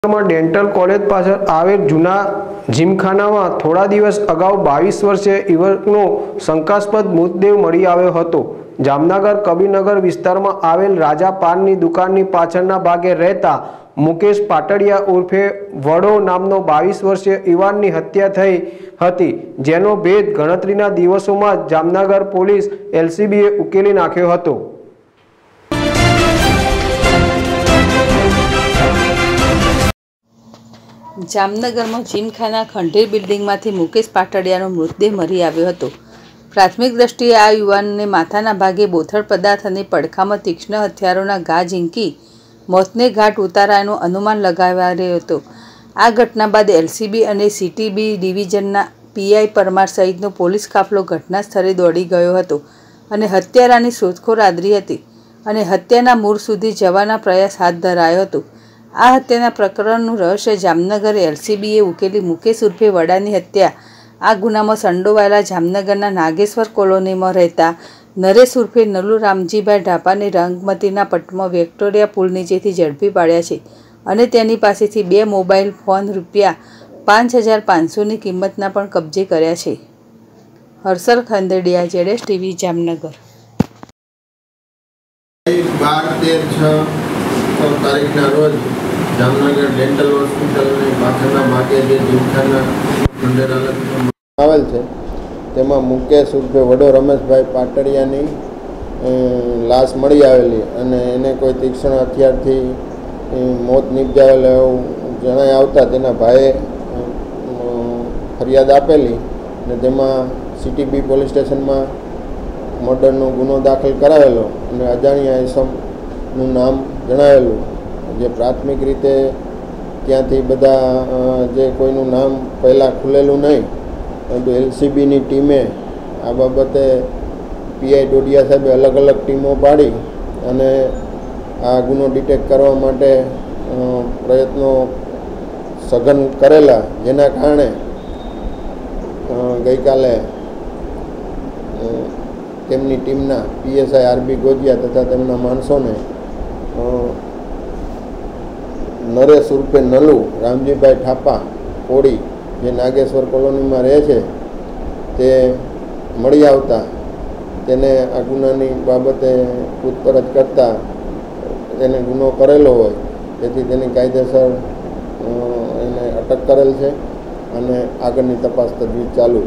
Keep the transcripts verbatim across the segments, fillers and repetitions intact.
Dental college पाछळ आवेल जूना जिमखानामां थोड़ा दिवस अगाऊ बावीस वर्षीय युवकनो शंकास्पद मृतदेह मळी आव्यो हतो। जामनगर कबीरनगर विस्तारमां आवेल राजा पाननी दुकाननी पाछळना भागे रहता मुकेश पाटड़िया उर्फे वडो नामनो बावीस वर्षीय युवाननी हत्या थई हती, जेनो भेद गणतरीना दिवसोमां जामनगर पोलीस एलसीबीए उकेली नाख्यो हतो। जामनगर में जिमखाना खंडेर बिल्डिंग में मुकेश पाटड़िया मृतदेह मरी आव्यो हतो। प्राथमिक दृष्टिए आ युवान ने माथाना भागे बोथड़ पदार्थ और पड़खा में तीक्ष्ण हथियारों घा झींकी मौतने घाट उतारायानुं अनुमान लगावायो हतो। आ घटना बाद एलसीबी और सीटीबी डिविजनना पीआई परमार सहितनो पोलीस काफलो घटना स्थळे दौड़ी गयो हतो अने हत्यारानी शोधखोळ आदरी हती अने हत्याना मूळ सुधी जवाना प्रयास हाथ धरायो हतो। आ हत्याना प्रकरणનું रहस्य जामनगर एलसीबीए उकेली मुकेश उर्फे वडानी हत्या आ गुनामां संडोवाયેલા जामनगरना नागेश्वर कोलोनीमां रहता नरेश उर्फे नलू रामजीभाई ढापाने रंगमतीना पटમાં વિક્ટોરિયા પુલ નીચેથી ઝડપી પાડ્યા છે અને તેની પાસેથી બે મોબાઈલ ફોન રૂપિયા પાંચ હજાર પાંચસોની કિંમતના પણ કબજે કર્યા છે। હર્ષલ ખંદેડિયા, જેડેશ ટીવી, જામનગર। बार तेर छः तारीखना रोज जामनगर डेंटल होस्पिटल पाछळना भागे जे जिमखाना खंडेर हालतमां आवेल छे तेमां मुकेश उर्फे वडो रमेशभाई पाटड़ियानी लाश मळी आवेली अने एने कोई तीक्ष्ण हथियारथी मौत निपजावेल एवुं जणाई आवता तेना भाઈએ फरियाद आपेली अने तेमां सीटीबी पोलीस स्टेशनमां मर्डरनो गुनो दाखल करावेलो अने अजाण्या इसमनुं नाम जणावेલું જે પ્રાથમિક રીતે ત્યાંથી બધા જે કોઈનું નામ પહેલાં ખુલેલું નહીં, પરંતુ એલસીબીની ટીમે આ બાબતે પીઆઈ ડોડિયા સાહેબે અલગ અલગ ટીમો પાડી અને આ ગુનો ડિટેક્ટ કરવા માટે પ્રયત્નો સઘન કરેલા, જેના કારણે ગઈકાલે તેમની ટીમના પીએસઆઈ આરબી ગોજિયા તથા તેમના માણસોને नरेश उर्फे नलू रामजीभाई ठापा कोड़ी जे नागेश्वर कॉलोनी में रहे छे ते मळी आवता तेने आ गुनानी बाबते पूछपरछ करता तेने गुनो करेलो होय तेथी तेनी कायदेसर एने अटक करेल छे अने आगळनी तपास तजवीज चालू।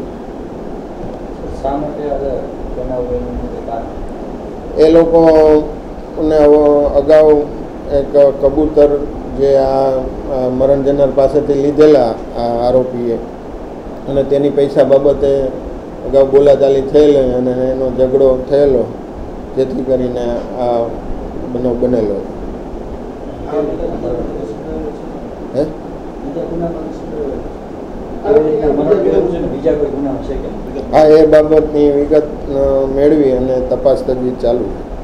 ए लोकोने अगाऊ एक कबूतर जे आ मरण जनार पासेथी लीधेला आरोपीए अने तेनी पैसा बाबते अगाऊ बोलाचाली थयेली अने एनो झगड़ो थयेलो, जेथी करीने आ बनाव बनेलो। हे हाँ, ए बाबतनी विगत मेळवी अने तपास तजवीज चालू।